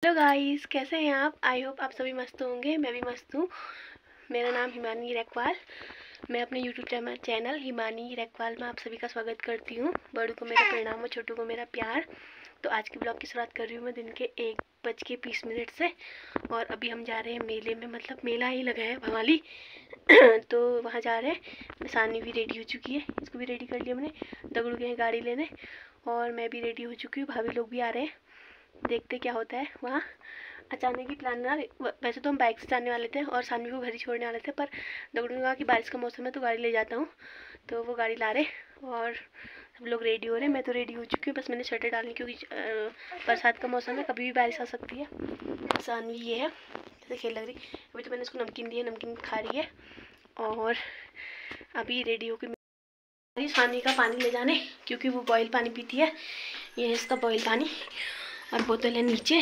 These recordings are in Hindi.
हेलो गाइस, कैसे हैं आप? आई होप आप सभी मस्त होंगे। मैं भी मस्त हूँ। मेरा नाम हिमानी रैकवाल। मैं अपने यूट्यूब चैनल हिमानी रैकवाल में आप सभी का स्वागत करती हूँ। बड़ों को मेरा प्रणाम और छोटों को मेरा प्यार। तो आज के ब्लॉग की शुरुआत कर रही हूँ मैं दिन के 1:20 से। और अभी हम जा रहे हैं मेले में, मतलब मेला ही लगा है भवाली तो वहाँ जा रहे हैं। सानी भी रेडी हो चुकी है, इसको भी रेडी कर लिया मैंने। दगड़ू गए हैं गाड़ी लेने और मैं भी रेडी हो चुकी हूँ। भाभी लोग भी आ रहे हैं, देखते क्या होता है वहाँ। अचानक ही प्लान बना। वैसे तो हम बाइक से जाने वाले थे और सानवी को घर ही छोड़ने वाले थे, पर दगड़ू ने कहा कि बारिश का मौसम है तो गाड़ी ले जाता हूँ, तो वो गाड़ी ला रहे और सब लोग रेडी हो रहे हैं। मैं तो रेडी हो चुकी हूँ, बस मैंने शर्टें डालनी क्योंकि बरसात का मौसम है, कभी भी बारिश आ सकती है। सानवी ये है, जैसे खेल लग रही। अभी तो मैंने उसको नमकीन दी है, नमकीन खा रही है। और अभी रेडी होकर सानवी का पानी ले जाने, क्योंकि वो बॉयल पानी पीती है। ये है इसका बॉयल पानी और बोतल है नीचे।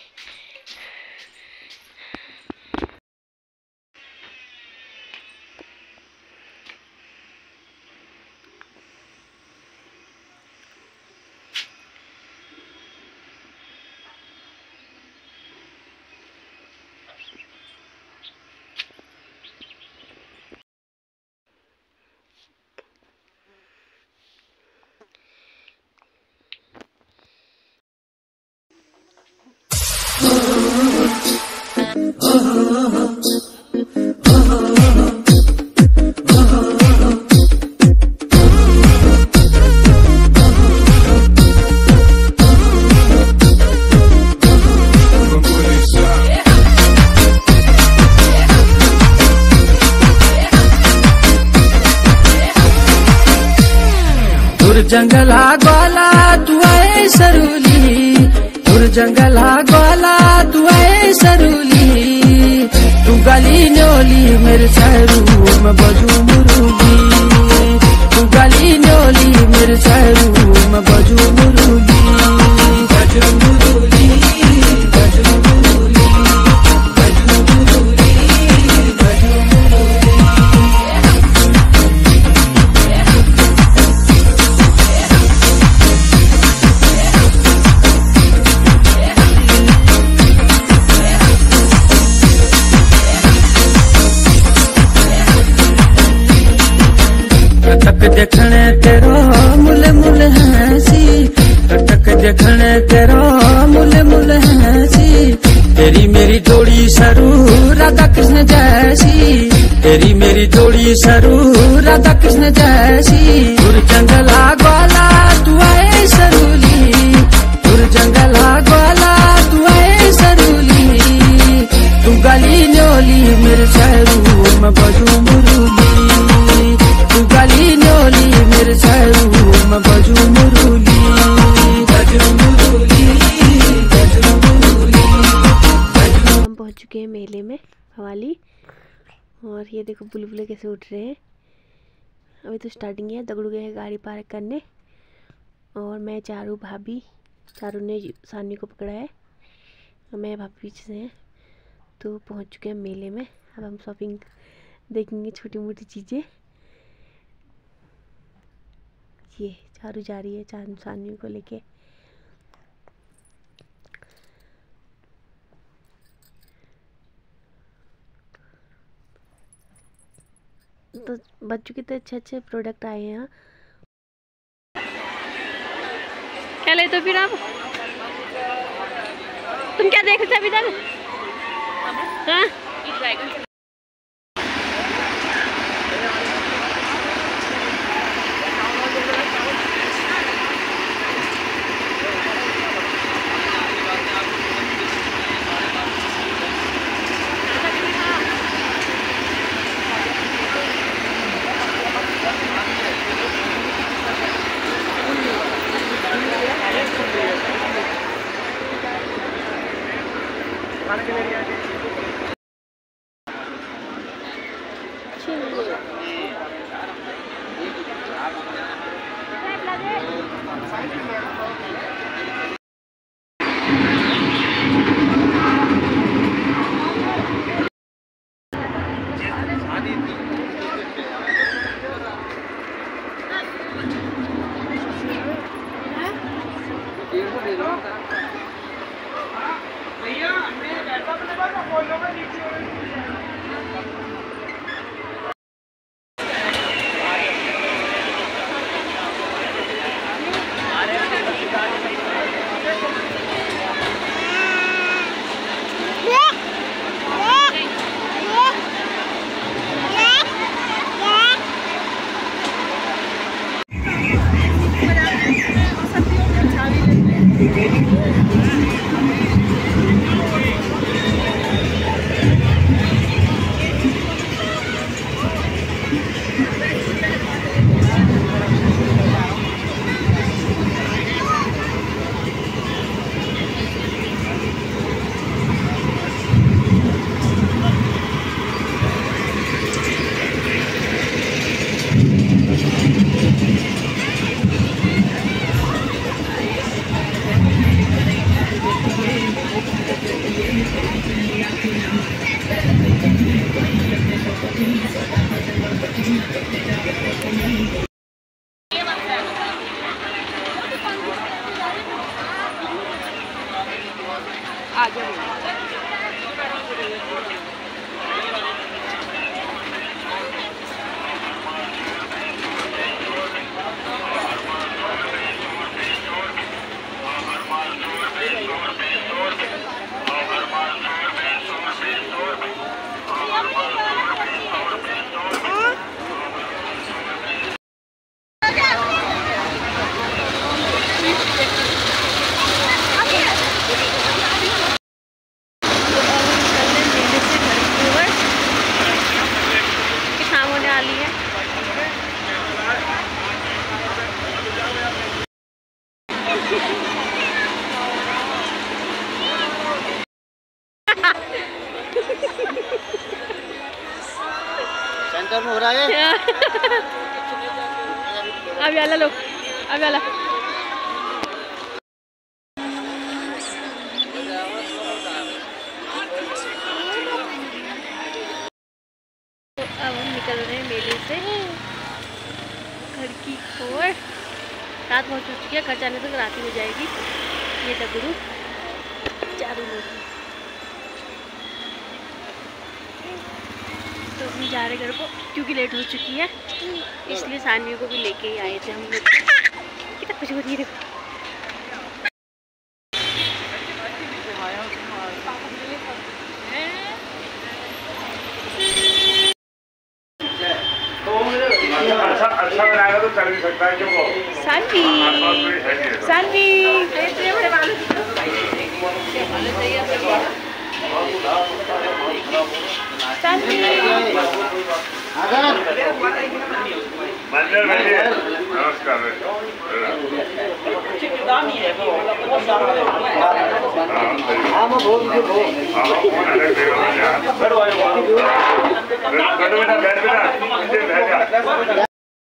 जंगला ग्वाला तुआए सरूली, तुर जंगला ग्वाला तुआए सरूली। तू गली न्योली मेरे शहरू में बजू मुरुली, तू गली न्योली मेरे शहरू में बजू मुरुली। बजू मुरुली, बजू मुरुली, बजू मुरुली, बजू मुरुली। टक देखने तेरो मुले मुले हंसी, टक देखने तेरो मुले मुले हंसी। तेरी मेरी जोड़ी सरू राधा कृष्ण जैसी, तेरी मेरी जोड़ी सरू राधा कृष्ण जैसी। तुर जंगला ग्वाला तू आए सरूली, तुर जंगला ग्वाला तू आए सरूली। तू गली न्योली मेरे शहरू में बजू मुरुली, तू गली न्योली मेरे शहरू में बजू मुरुली। बजू मुरुली, बजू मुरुली। हम पहुंच चुके हैं मेले में भवाली। और ये देखो बुलबुले कैसे उठ रहे हैं। अभी तो स्टार्टिंग है। दगड़ू गए हैं गाड़ी पार्क करने और मैं चारू भाभी, चारू ने सानवी को पकड़ा है और मैं भाभी पीछे से हैं। तो पहुंच चुके हैं मेले में। अब हम शॉपिंग देखेंगे, छोटी मोटी चीज़ें। ये चारू जा रही है सानवी को लेके। तो बच्चों के तो अच्छे अच्छे प्रोडक्ट आए हैं यहाँ। क्या लेते हो फिर आप? तुम क्या देख रहे थे अभी तक? हाँ? सेंटर में हो रहा है। अब वाला लो, अब वाला। तो अब हम निकल रहे हैं मेले से घर की ओर। रात बहुत हो चुकी है, घर जाने तक रात ही हो जाएगी। ये दगड़ू चारों लोग, तो हम जा रहे घर को क्योंकि लेट हो चुकी है, इसलिए सानवी को भी लेके ही आए थे हम लोग। कितना कुछ हो रही है। अच्छा बनाएगा तो चल भी सकता है। क्यों सानवी सानवी मंदिर बैठिए। नमस्कार। बेटा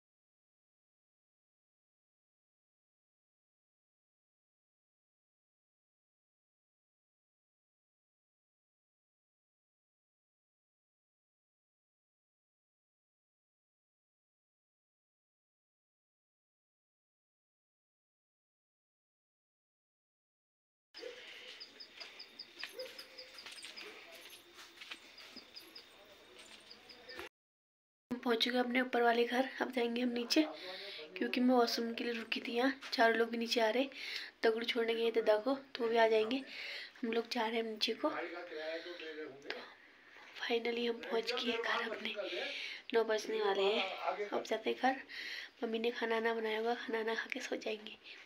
पहुंच चुके अपने ऊपर वाले घर। अब जाएंगे हम नीचे क्योंकि मैं वॉशरूम के लिए रुकी थी यहाँ। चारों लोग भी नीचे आ रहे, दगड़ू छोड़ने गए दादा को, तो वो भी आ जाएंगे। हम लोग जा रहे हैं नीचे को। तो फाइनली हम पहुंच गए घर अपने। 9 बजने वाले हैं। अब जाते हैं घर। मम्मी ने खाना ना बनाया होगा, खाना ना खा के सो जाएंगे।